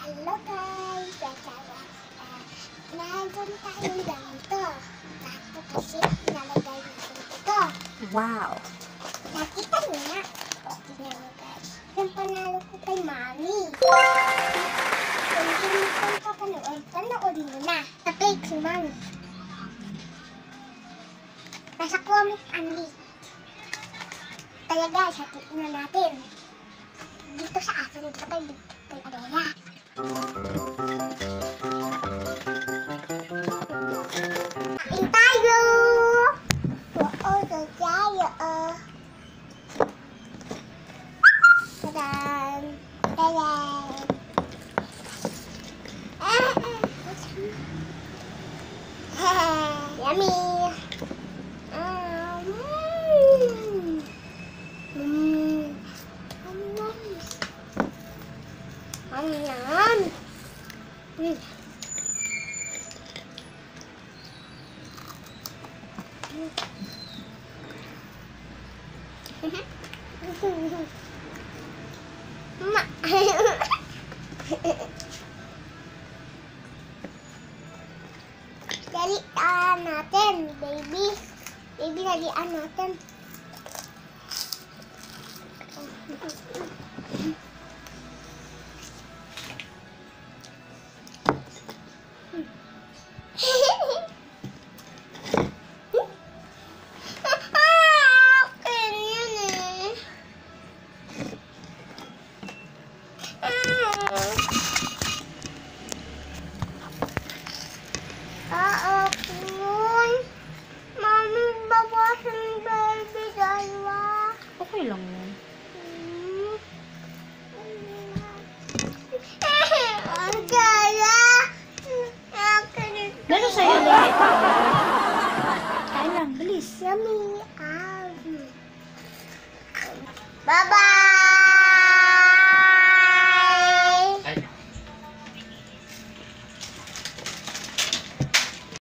Hello guys! Nandun tayong ganito. Nato kasi nalagay natin ito. Wow! Nakita niyo na? O, tignan mo guys. Yung panalo ko kay Mami. Kung hindi mo kong papanood, panoodin mo na. Sa page si Mami. Nasa comment only. Kaya guys, hatiin na natin. Dito sa akin, dito kay Adela. Kain tayo! Oo, tayo. Tadaan! Tadaan! Yummy! Dalian natin, baby. Baby, dalian natin. Mami, bawasan baby dalawa. Okay lang yun. Ang kaya. Gano'n sa'yo ulit? Kain lang, bilis. Yummy. Bye-bye.